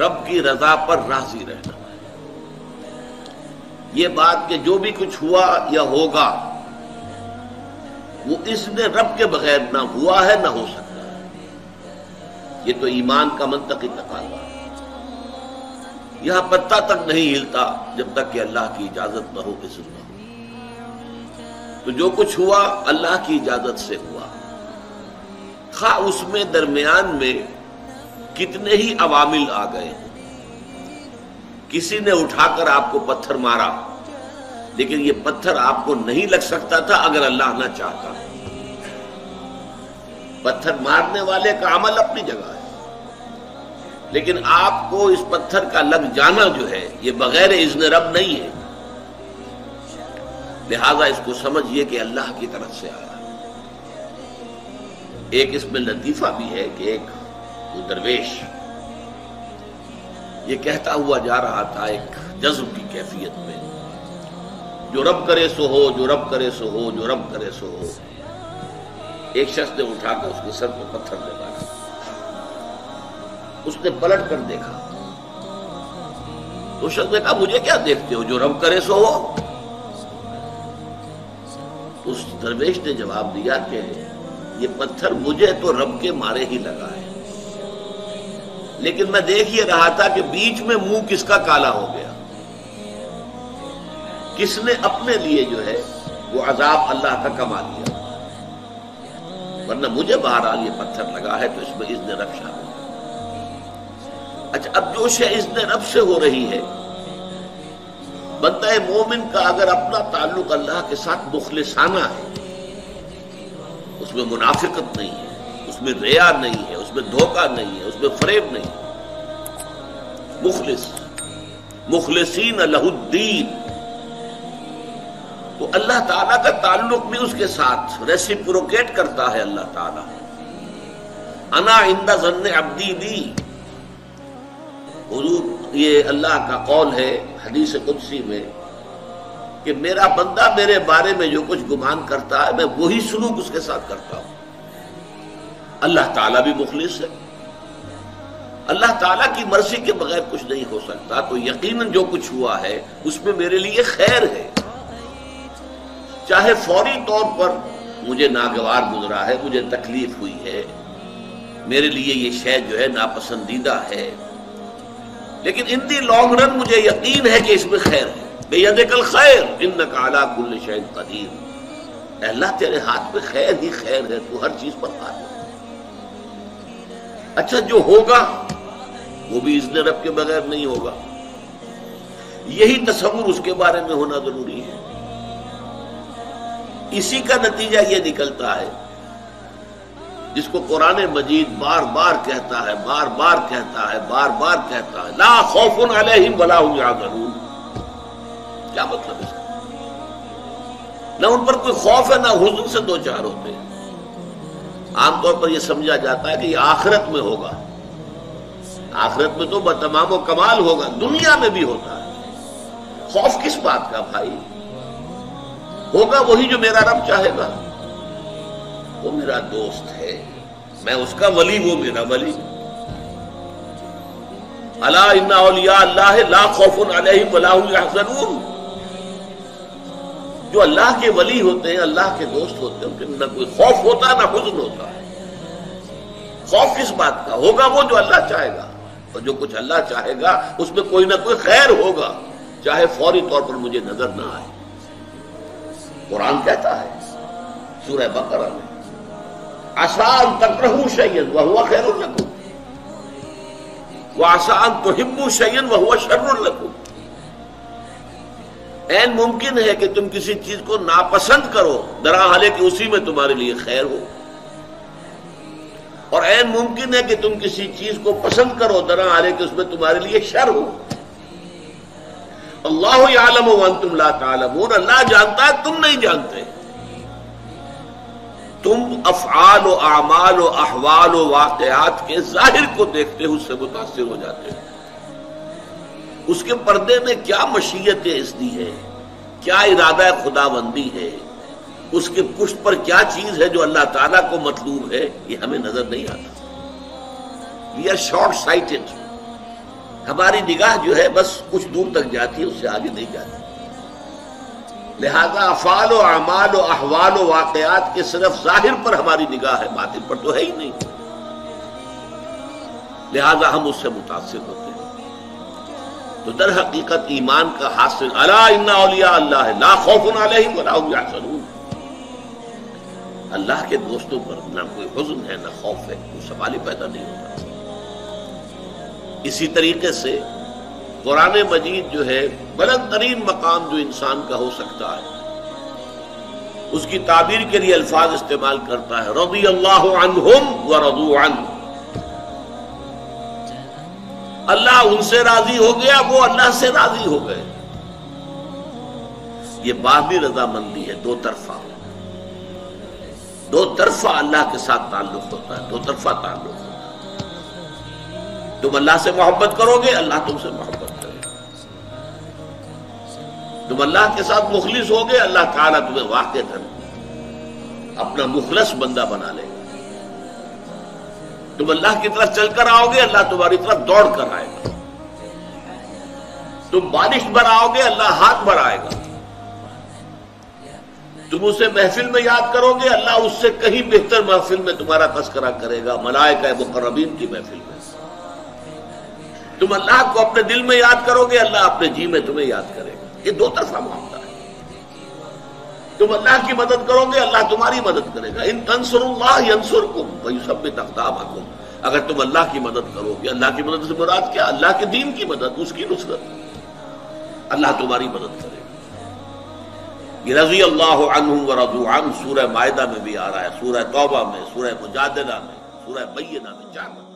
رب کی رضا پر راضی رہنا. یہ بات کہ جو بھی کچھ ہوا یا ہوگا وہ اذن رب کے بغیر نہ ہوا ہے نہ ہو سکتا ہے. یہ تو ایمان کا منطقی تقاضا ہے. یہاں پتہ تک نہیں ہلتا جب تک کہ اللہ کی اجازت نہ ہو، اذن نہ ہو. تو جو کچھ ہوا اللہ کی اجازت سے ہوا، خواہ اس میں درمیان میں کتنے ہی عوامل آ گئے. کسی نے اٹھا کر آپ کو پتھر مارا، لیکن یہ پتھر آپ کو نہیں لگ سکتا تھا اگر اللہ نہ چاہتا. پتھر مارنے والے کا عمل اپنی جگہ ہے، لیکن آپ کو اس پتھر کا لگ جانا جو ہے یہ بغیر اذن رب نہیں ہے. لہذا اس کو سمجھیے کہ اللہ کی طرف سے آیا. ایک اس میں لطیفہ بھی ہے کہ ایک وہ درویش یہ کہتا ہوا جا رہا تھا ایک جذب کی کیفیت میں، جو رب کرے سو ہو، جو رب کرے سو ہو، جو رب کرے سو ہو. ایک شخص نے اٹھا کر اس کے سر پہ پتھر لے مارا. اس نے پلٹ کر دیکھا تو شخص نے کہا مجھے کیا دیکھتے ہو، جو رب کرے سو ہو. اس درویش نے جواب دیا کہ یہ پتھر مجھے تو رب کے مارے ہی لگا ہے، لیکن میں دیکھ یہ رہا تھا کہ بیچ میں منہ کس کا کالا ہو گیا، کس نے اپنے لیے جو ہے وہ عذاب اللہ کا کما لیا. ورنہ مجھے بہرحال یہ پتھر لگا ہے تو اس میں اذن رب شامل ہے. اچھا، اب جو شے اذن رب سے ہو رہی ہے، بندہ مومن کا اگر اپنا تعلق اللہ کے ساتھ مخلصانہ ہے، اس میں منافقت نہیں ہے، اس میں ریا نہیں ہے، اس میں دھوکہ نہیں ہے، اس میں فریب نہیں ہے، مخلصین لہ الدین، تو اللہ تعالیٰ کا تعلق بھی اس کے ساتھ ریسیپروکیٹ کرتا ہے. اللہ تعالیٰ انا عند ظن عبدی بی، حضور یہ اللہ کا قول ہے حدیث قدسی میں کہ میرا بندہ میرے بارے میں جو کچھ گمان کرتا ہے میں وہی سلوک اس کے ساتھ کرتا ہوں. اللہ تعالیٰ بھی مخلص ہے. اللہ تعالیٰ کی مرضی کے بغیر کچھ نہیں ہو سکتا، تو یقیناً جو کچھ ہوا ہے اس میں میرے لیے خیر ہے. چاہے فوری طور پر مجھے ناگوار گزرا ہے، مجھے تکلیف ہوئی ہے، میرے لیے یہ شے جو ہے ناپسندیدہ ہے، لیکن ان دی لانگ رن مجھے یقین ہے کہ اس میں خیر ہے. بیدک الخیر انک علی کل شیء قدیر. اے اللہ تیرے ہاتھ میں خیر ہی خیر ہے، تو ہر چیز پر قادر ہے. اچھا، جو ہوگا وہ بھی اذن رب کے بغیر نہیں ہوگا. یہی تصور اس کے بارے میں ہونا ضروری ہے. اسی کا نتیجہ یہ نکلتا ہے جس کو قرآن مجید بار بار کہتا ہے، بار بار کہتا ہے، بار بار کہتا ہے، لا خوف علیہم ولا هم یحزنون. کیا مطلب اس کا؟ نہ ان پر کوئی خوف ہے نہ حزن سے دو چار ہوتے ہیں. عام طور پر یہ سمجھا جاتا ہے کہ یہ آخرت میں ہوگا. آخرت میں تو بتمام و کمال ہوگا، دنیا میں بھی ہوتا ہے. خوف کس بات کا بھائی؟ ہوگا وہی جو میرا رب چاہے گا. وہ میرا دوست ہے، میں اس کا ولی، وہ میرا ولی. الا ان اولیاء اللہ لا خوف علیہم ولا هم یحزنون. جو اللہ کے ولی ہوتے ہیں، اللہ کے دوست ہوتے ہیں، ان کے نہ کوئی خوف ہوتا نہ حزن ہوتا ہے. خوف کس بات کا؟ ہوگا وہ جو اللہ چاہے گا، اور جو کچھ اللہ چاہے گا اس میں کوئی نہ کوئی خیر ہوگا، چاہے فوری طور پر مجھے نظر نہ آئے. قرآن کہتا ہے سورہ بقرہ میں عسیٰ ان تکرہوا شیئا وہو خیر لکم وعسیٰ ان تحبوا شیئا وہو شر لکم. عین ممکن ہے کہ تم کسی چیز کو ناپسند کرو درحال کہ اسی میں تمہارے لیے خیر ہو، اور عین ممکن ہے کہ تم کسی چیز کو پسند کرو درحال کہ اس میں تمہارے لیے شر ہو. اللہ یعلم وانتم لا تعلمون. اللہ جانتا ہے، تم نہیں جانتے. تم افعال و اعمال و احوال و واقعات کے ظاہر کو دیکھتے ہو، اس سے متاثر ہو جاتے ہو. اس کے پردے میں کیا مشیت اذنی ہے، کیا ارادہ خداوندی ہے، اس کے پشت پر کیا چیز ہے جو اللہ تعالیٰ کو مطلوب ہے، یہ ہمیں نظر نہیں آتا. We are short sighted. ہماری نگاہ جو ہے بس کچھ دور تک جاتی ہے، اس سے آگے نہیں جاتی. لہذا افعال و اعمال و احوال و واقعات کے صرف ظاہر پر ہماری نگاہ ہے، باطن پر تو ہے ہی نہیں. لہذا ہم اس سے متاثر ہوتے ہیں. تو در حقیقت ایمان کا حاصل الا ان اولیاء اللہ لا خوف علیہم ولا هم یحزنون، اللہ کے دوستوں پر نہ کوئی حزن ہے نہ خوف ہے، کوئی سوال ہی پیدا نہیں ہوتا. اسی طریقے سے قرآن مجید جو ہے بلند ترین مقام جو انسان کا ہو سکتا ہے، اس کی تعبیر کے لیے الفاظ استعمال کرتا ہے رضی اللہ عنہم ورضوا عنہ. اللہ ان سے راضی ہو گیا، وہ اللہ سے راضی ہو گئے. یہ باہمی رضامندی ہے، دو طرفہ اللہ کے ساتھ تعلق ہوتا ہے، دو طرفہ تعلق ہوتا ہے. تم اللہ سے محبت کرو گے، اللہ تم سے محبت کرے گا. تم اللہ کے ساتھ مخلص ہوگے، اللہ تعالیٰ تمہیں واقعتاً اپنا مخلص بندہ بنا لے گا. تم اللہ کی طرف چل کر آؤ گے، اللہ تمہاری طرف دوڑ کر آئے گا. تم بارش برآؤ گے، اللہ ہاتھ بڑھائے گا. تم اسے محفل میں یاد کرو گے، اللہ اس سے کہیں بہتر محفل میں تمہارا تذکرہ کرے گا، ملائکہ مقربین کی محفل میں. تم اللہ کو اپنے دل میں یاد کرو گے، اللہ اپنے جی میں تمہیں یاد کرے گا. یہ دو طرفہ معاملہ ہے. تم اللہ کی مدد کرو گے، اللہ تمہاری مدد کرے گا. ان تنصروا اللہ ینصرکم ویثبت اقدامکم. اگر تم اللہ کی مدد کرو گے، اللہ کی مدد سے مراد کیا؟ اللہ کے دین کی مدد، اس کی نصرت. اللہ تمہاری مدد کرے گا. یہ رضی اللہ عنہم ورضوا عنہ سورہ مائدہ میں بھی آ رہا ہے، سورہ توبہ میں، سورہ مجادلہ میں، سورہ بینہ میں 4 مرتبہ.